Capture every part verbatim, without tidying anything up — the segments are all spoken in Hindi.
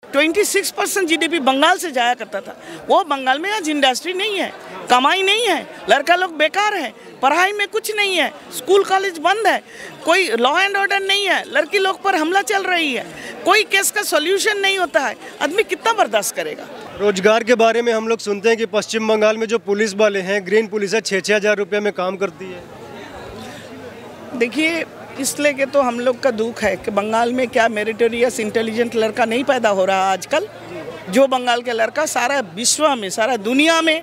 छब्बीस परसेंट जीडीपी बंगाल से जाया करता था। वो बंगाल में आज इंडस्ट्री नहीं है, कमाई नहीं है, लड़का लोग बेकार है, पढ़ाई में कुछ नहीं है, स्कूल कॉलेज बंद है, कोई लॉ एंड ऑर्डर नहीं है, लड़की लोग पर हमला चल रही है, कोई केस का सॉल्यूशन नहीं होता है। आदमी कितना बर्दाश्त करेगा। रोजगार के बारे में हम लोग सुनते हैं कि पश्चिम बंगाल में जो पुलिस वाले हैं, ग्रीन पुलिस है, छः छः हज़ार रुपये में काम करती है। देखिए, इसलिए के तो हम लोग का दुख है कि बंगाल में क्या मेरिटोरियस इंटेलिजेंट लड़का नहीं पैदा हो रहा आजकल। जो बंगाल के लड़का सारा विश्व में, सारा दुनिया में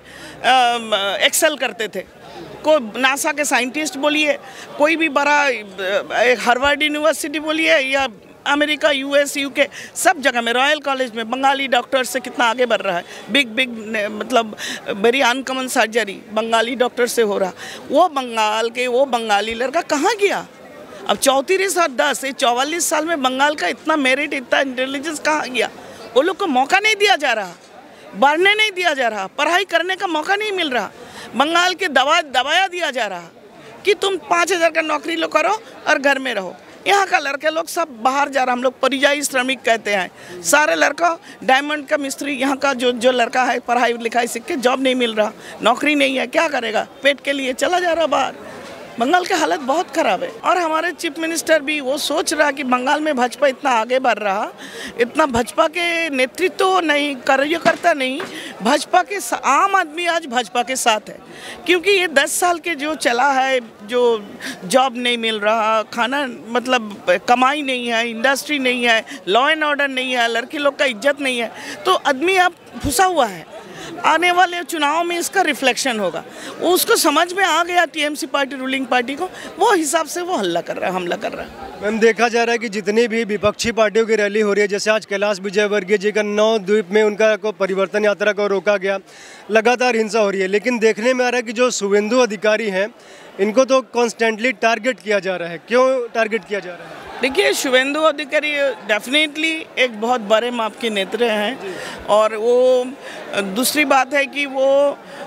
एक्सेल करते थे। को नासा के साइंटिस्ट बोलिए, कोई भी बड़ा हार्वर्ड यूनिवर्सिटी बोलिए या अमेरिका, यूएस, यूके, सब जगह में, रॉयल कॉलेज में बंगाली डॉक्टर से कितना आगे बढ़ रहा है। बिग बिग मतलब very uncommon surgery Bengali doctor से हो रहा। वो बंगाल के वो बंगाली लड़का कहाँ गया? अब चौंतीस और दस, चौवालीस साल में बंगाल का इतना मेरिट, इतना इंटेलिजेंस कहाँ गया? वो लोग को मौका नहीं दिया जा रहा, बढ़ने नहीं दिया जा रहा, पढ़ाई करने का मौका नहीं मिल रहा। बंगाल के दवा दबाया दिया जा रहा कि तुम पाँच हज़ार का नौकरी लो करो और घर में रहो। यहाँ का लड़के लोग सब बाहर जा रहा, हम लोग परियायी श्रमिक कहते हैं। सारे लड़का डायमंड का मिस्त्री, यहाँ का जो जो लड़का है पढ़ाई लिखाई सीख के जॉब नहीं मिल रहा, नौकरी नहीं है, क्या करेगा? पेट के लिए चला जा रहा बाहर। बंगाल की हालत बहुत ख़राब है। और हमारे चीफ मिनिस्टर भी वो सोच रहा कि बंगाल में भाजपा इतना आगे बढ़ रहा, इतना भाजपा के नेतृत्व तो नहीं, कार्यकर्ता नहीं, भाजपा के आम आदमी आज भाजपा के साथ है। क्योंकि ये दस साल के जो चला है, जो जॉब नहीं मिल रहा, खाना मतलब कमाई नहीं है, इंडस्ट्री नहीं है, लॉ एंड ऑर्डर नहीं है, लड़की लोग का इज्जत नहीं है, तो आदमी अब फंसा हुआ है। आने वाले चुनाव में इसका रिफ्लेक्शन होगा। वो उसको समझ में आ गया, टीएमसी पार्टी, रूलिंग पार्टी को, वो हिसाब से वो हल्ला कर रहा है, हमला कर रहा है। मैम, देखा जा रहा है कि जितनी भी विपक्षी पार्टियों की रैली हो रही है, जैसे आज कैलाश विजयवर्गीय जी का नौ द्वीप में उनका को परिवर्तन यात्रा को रोका गया, लगातार हिंसा हो रही है। लेकिन देखने में आ रहा है कि जो शुभेंदु अधिकारी हैं, इनको तो कॉन्स्टेंटली टारगेट किया जा रहा है। क्यों टारगेट किया जा रहा है? देखिए, शुभेंदु अधिकारी डेफिनेटली एक बहुत बड़े माप के नेता हैं। और वो दूसरी बात है कि वो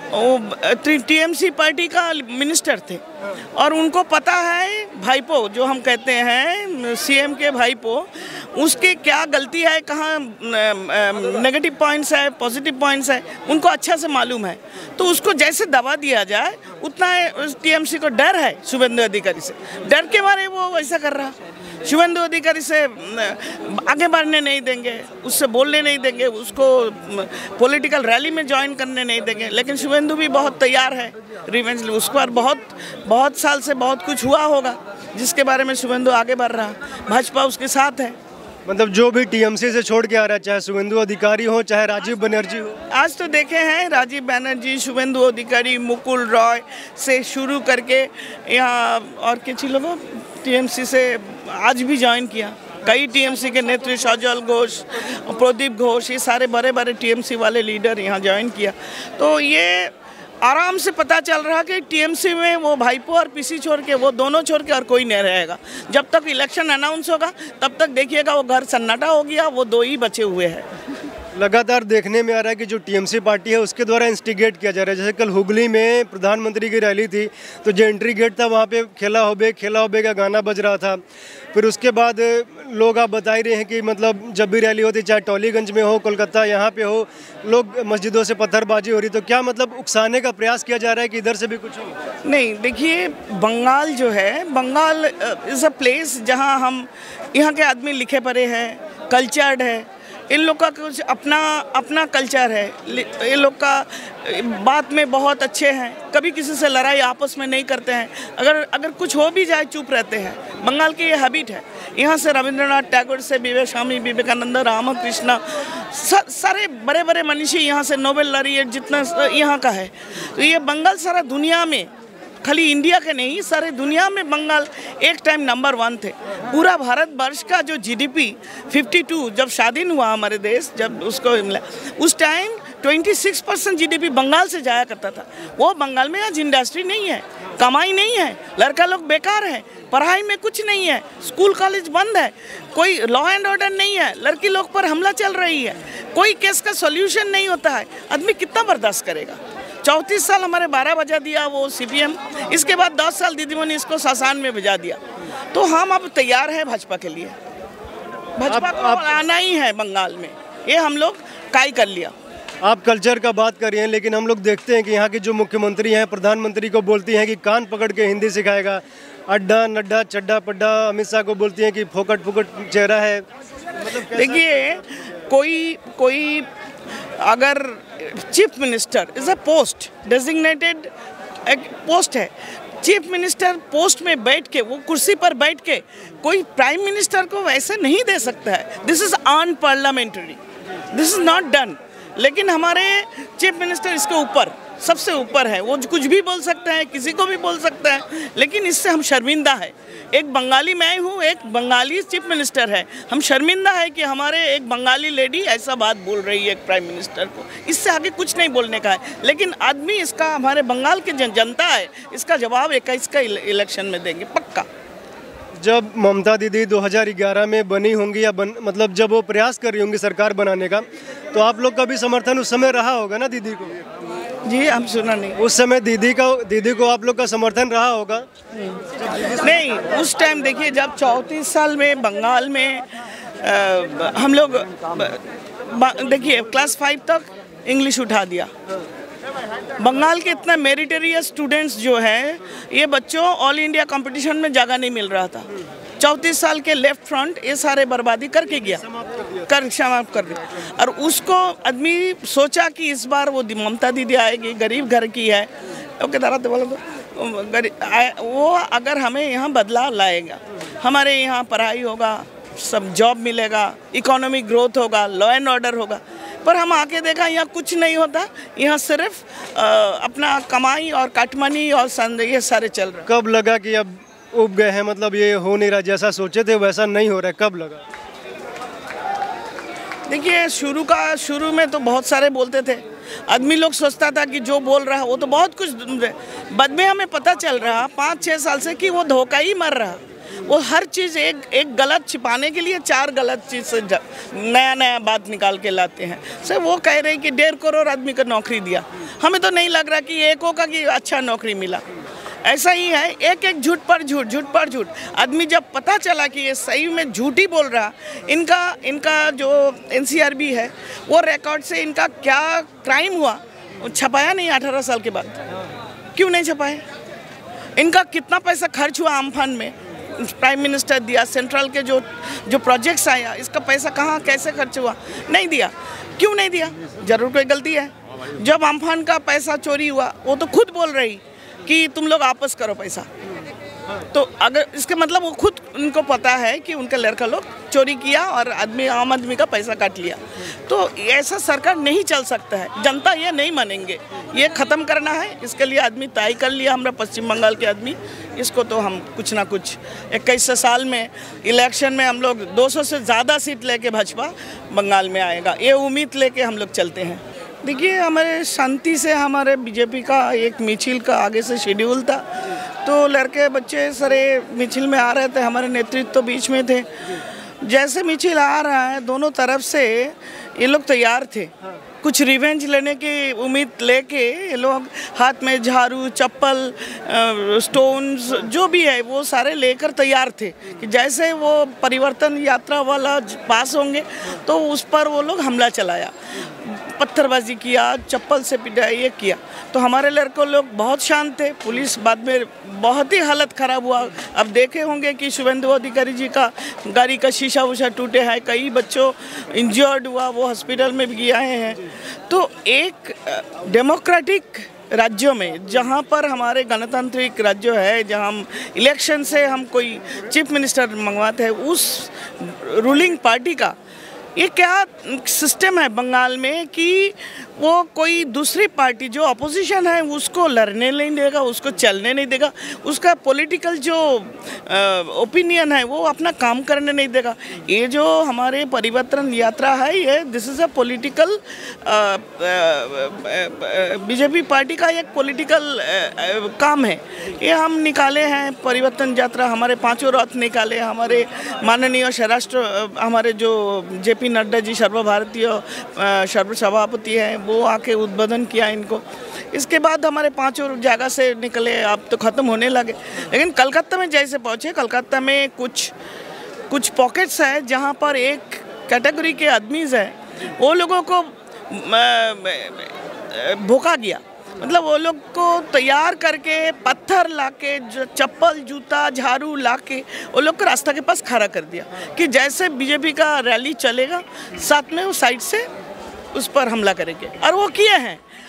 वो टीएमसी पार्टी का मिनिस्टर थे और उनको पता है भाईपो, जो हम कहते हैं सीएम के भाईपो, उसके क्या गलती है, कहाँ नेगेटिव पॉइंट्स है, पॉजिटिव पॉइंट्स है, उनको अच्छा से मालूम है। तो उसको जैसे दबा दिया जाए उतना टीएमसी को डर है शुभेंदु अधिकारी से, डर के मारे वो वैसा कर रहा। शुभेंदु अधिकारी से आगे बढ़ने नहीं देंगे, उससे बोलने नहीं देंगे, उसको पॉलिटिकल रैली में ज्वाइन करने नहीं देंगे। लेकिन शुभेंदु भी बहुत तैयार है रिवेंज, उसके बाद बहुत बहुत साल से बहुत कुछ हुआ होगा जिसके बारे में शुभेंदु आगे बढ़ रहा, भाजपा उसके साथ है। मतलब जो भी टीएमसी से छोड़ के आ रहा है, चाहे शुभेंदु अधिकारी हो, चाहे राजीव बनर्जी हो। आज तो देखे हैं राजीव बनर्जी, शुभेंदु अधिकारी, मुकुल रॉय से शुरू करके यहाँ और किसी लोगों टीएमसी से आज भी ज्वाइन किया। कई टीएमसी के नेतृत्व, शाहजल घोष, प्रदीप घोष, ये सारे बड़े बड़े टीएमसी वाले लीडर यहाँ ज्वाइन किया। तो ये आराम से पता चल रहा कि टीएमसी में वो भाईपो और पीसी छोड़ के, वो दोनों छोड़ के और कोई नहीं रहेगा। जब तक इलेक्शन अनाउंस होगा तब तक देखिएगा वो घर सन्नाटा हो गया, वो दो ही बचे हुए हैं। लगातार देखने में आ रहा है कि जो टीएमसी पार्टी है उसके द्वारा इंस्टिगेट किया जा रहा है। जैसे कल हुगली में प्रधानमंत्री की रैली थी, तो जो एंट्री गेट था वहाँ पे खेला होबे खेला होबे का गाना बज रहा था। फिर उसके बाद लोग आप बता ही रहे हैं कि मतलब जब भी रैली होती, चाहे टॉलीगंज में हो, कोलकाता यहाँ पे हो, लोग मस्जिदों से पत्थरबाजी हो रही। तो क्या मतलब उकसाने का प्रयास किया जा रहा है कि इधर से भी कुछ हो? नहीं, देखिए, बंगाल जो है, बंगाल इज़ अ प्लेस जहाँ हम, यहाँ के आदमी लिखे पढ़े हैं, कल्चर्ड है, इन लोग का कुछ अपना अपना कल्चर है, ये लोग का बात में बहुत अच्छे हैं, कभी किसी से लड़ाई आपस में नहीं करते हैं, अगर अगर कुछ हो भी जाए चुप रहते हैं। बंगाल की ये हैबिट है। यहाँ से रविंद्रनाथ टैगोर से विवेक स्वामी विवेकानंद, रामकृष्ण, सारे बड़े बड़े मनीषी यहाँ से, नोबेल लॉरिएट जितना यहाँ का है। तो ये बंगाल सारा दुनिया में, खाली इंडिया के नहीं, सारे दुनिया में बंगाल एक टाइम नंबर वन थे। पूरा भारत वर्ष का जो जीडीपी बावन, जब स्वाधीन हुआ हमारे देश, जब उसको मिला, उस टाइम छब्बीस परसेंट जीडीपी बंगाल से जाया करता था। वो बंगाल में आज इंडस्ट्री नहीं है, कमाई नहीं है, लड़का लोग बेकार है, पढ़ाई में कुछ नहीं है, स्कूल कॉलेज बंद है, कोई लॉ एंड ऑर्डर नहीं है, लड़की लोग पर हमला चल रही है, कोई केस का सॉल्यूशन नहीं होता है। आदमी कितना बर्दाश्त करेगा? चौंतीस साल हमारे बारह बजा दिया वो सीपीएम, इसके बाद दस साल दीदीमणि इसको शासन में भेजा दिया। तो हम अब तैयार हैं भाजपा के लिए, भाजपा को आना ही है बंगाल में। ये हम लोग काई कर लिया। आप कल्चर का बात कर रही हैं, लेकिन हम लोग देखते हैं कि यहाँ की जो मुख्यमंत्री हैं प्रधानमंत्री को बोलती हैं कि कान पकड़ के हिंदी सिखाएगा, अड्डा नड्डा चड्डा पड्डा अमित शाह को बोलती हैं कि फोकट फोकट चेहरा है। मतलब देखिए, कोई कोई अगर chief minister is a post designated एक पोस्ट है, चीफ मिनिस्टर पोस्ट में बैठ के, वो कुर्सी पर बैठ के कोई प्राइम मिनिस्टर को वैसे नहीं दे सकता है। This is unparliamentary, this is not done. लेकिन हमारे चीफ मिनिस्टर इसके ऊपर, सबसे ऊपर है, वो कुछ भी बोल सकता है, किसी को भी बोल सकता है, लेकिन इससे हम शर्मिंदा है। एक बंगाली मैं हूँ, एक बंगाली चीफ मिनिस्टर है, हम शर्मिंदा है कि हमारे एक बंगाली लेडी ऐसा बात बोल रही है एक प्राइम मिनिस्टर को। इससे आगे कुछ नहीं बोलने का है, लेकिन आदमी इसका, हमारे बंगाल की जन, जनता है, इसका जवाब इक्कीस का इलेक्शन में देंगे पक्का। जब ममता दीदी दो हज़ार ग्यारह में बनी होंगी या बन मतलब जब वो प्रयास कर रही होंगी सरकार बनाने का, तो आप लोग का भी समर्थन उस समय रहा होगा ना दीदी को? जी, हम सुना नहीं। उस समय दीदी का दीदी को आप लोग का समर्थन रहा होगा? नहीं, उस टाइम देखिए, जब चौंतीस साल में बंगाल में आ, हम लोग देखिए क्लास फाइव तक इंग्लिश उठा दिया। बंगाल के इतना मेरिटोरियस स्टूडेंट्स जो हैं, ये बच्चों ऑल इंडिया कंपटीशन में जगह नहीं मिल रहा था। चौंतीस साल के लेफ्ट फ्रंट ये सारे बर्बादी करके गया, कर समाप्त कर दिया। और उसको आदमी सोचा कि इस बार वो ममता दीदी आएगी, गरीब घर की है, ओके दारा तो बोलो तो गरीब वो अगर हमें यहाँ बदलाव लाएगा, हमारे यहाँ पढ़ाई होगा, सब जॉब मिलेगा, इकोनॉमिक ग्रोथ होगा, लॉ एंड ऑर्डर होगा। पर हम आके देखा यहाँ कुछ नहीं होता, यहाँ सिर्फ आ, अपना कमाई और काटमनी और संदेह ये सारे चल रहे। कब लगा कि अब उब गए हैं, मतलब ये हो नहीं रहा, जैसा सोचे थे वैसा नहीं हो रहा है, कब लगा? देखिए, शुरू का शुरू में तो बहुत सारे बोलते थे, आदमी लोग सोचता था कि जो बोल रहा है वो तो बहुत कुछ, बाद में हमें पता चल रहा पाँच छः साल से कि वो धोखा ही मर रहा। वो हर चीज़ एक एक गलत छिपाने के लिए चार गलत चीज़ से नया नया बात निकाल के लाते हैं। सर वो कह रहे हैं कि डेढ़ करोड़ आदमी को नौकरी दिया, हमें तो नहीं लग रहा कि एकों का कि अच्छा नौकरी मिला। ऐसा ही है, एक एक झूठ पर झूठ, झूठ पर झूठ। आदमी जब पता चला कि ये सही में झूठ ही बोल रहा, इनका इनका जो एन सी आर बी है वो रिकॉर्ड से इनका क्या क्राइम हुआ छपाया नहीं अठारह साल के बाद। क्यों नहीं छपाया? इनका कितना पैसा खर्च हुआ अम्फान में, प्राइम मिनिस्टर दिया, सेंट्रल के जो जो प्रोजेक्ट्स आया, इसका पैसा कहाँ कैसे खर्च हुआ, नहीं दिया। क्यों नहीं दिया? जरूर कोई गलती है। जब अम्फान का पैसा चोरी हुआ, वो तो खुद बोल रही कि तुम लोग वापस करो पैसा। तो अगर इसके मतलब वो खुद उनको पता है कि उनका लड़का लोग चोरी किया और आदमी आम आदमी का पैसा काट लिया। तो ऐसा सरकार नहीं चल सकता है, जनता ये नहीं मानेंगे, ये ख़त्म करना है। इसके लिए आदमी तय कर लिया, हमारा पश्चिम बंगाल के आदमी, इसको तो हम कुछ ना कुछ इक्कीस साल में इलेक्शन में हम लोग दो सौ से ज़्यादा सीट लेके भाजपा बंगाल में आएगा, ये उम्मीद लेके हम लोग चलते हैं। देखिए, हमारे शांति से हमारे बीजेपी का एक मिছিল का आगे से शेड्यूल था, तो लड़के बच्चे सारे मिছিল में आ रहे थे, हमारे नेतृत्व तो बीच में थे। जैसे मिছিল आ रहा है, दोनों तरफ से ये लोग तैयार थे, कुछ रिवेंज लेने की उम्मीद लेके ये लोग हाथ में झाड़ू, चप्पल, स्टोन्स जो भी है वो सारे लेकर तैयार थे कि जैसे वो परिवर्तन यात्रा वाला पास होंगे तो उस पर वो लोग हमला चलाया, पत्थरबाजी किया, चप्पल से पिटाई, ये किया। तो हमारे लड़के लोग बहुत शांत थे, पुलिस बाद में बहुत ही हालत ख़राब हुआ। अब देखे होंगे कि शुभेंदु अधिकारी जी का गाड़ी का शीशा वूशा टूटे हैं, कई बच्चों इंजर्ड हुआ, वो हॉस्पिटल में भी गए हैं। तो एक डेमोक्रेटिक राज्यों में, जहाँ पर हमारे गणतांत्रिक राज्य है, जहाँ हम इलेक्शन से हम कोई चीफ मिनिस्टर मंगवाते हैं, उस रूलिंग पार्टी का ये क्या सिस्टम है बंगाल में कि वो कोई दूसरी पार्टी जो अपोजिशन है उसको लड़ने नहीं देगा, उसको चलने नहीं देगा, उसका पॉलिटिकल जो ओपिनियन है वो अपना काम करने नहीं देगा। ये जो हमारे परिवर्तन यात्रा है, ये this is a political, BJP party का एक पॉलिटिकल काम है। ये हम निकाले हैं परिवर्तन यात्रा, हमारे पांचों रथ निकाले, हमारे माननीय स्वराष्ट्र हमारे जो जे पी नड्डा जी सर्वभारतीय सर्व सभापति हैं, वो आके उद्बोधन किया इनको। इसके बाद हमारे पांचों जगह से निकले, अब तो ख़त्म होने लगे। लेकिन कलकत्ता में जैसे पहुँचे, कलकत्ता में कुछ कुछ पॉकेट्स हैं जहाँ पर एक कैटेगरी के आदमीज़ हैं वो लोगों को भोका गया, मतलब वो लोग को तैयार करके पत्थर लाके, चप्पल जूता झाड़ू लाके वो लोग को रास्ता के पास खड़ा कर दिया कि जैसे बीजेपी का रैली चलेगा साथ में वो साइड से उस पर हमला करेंगे, और वो किए हैं।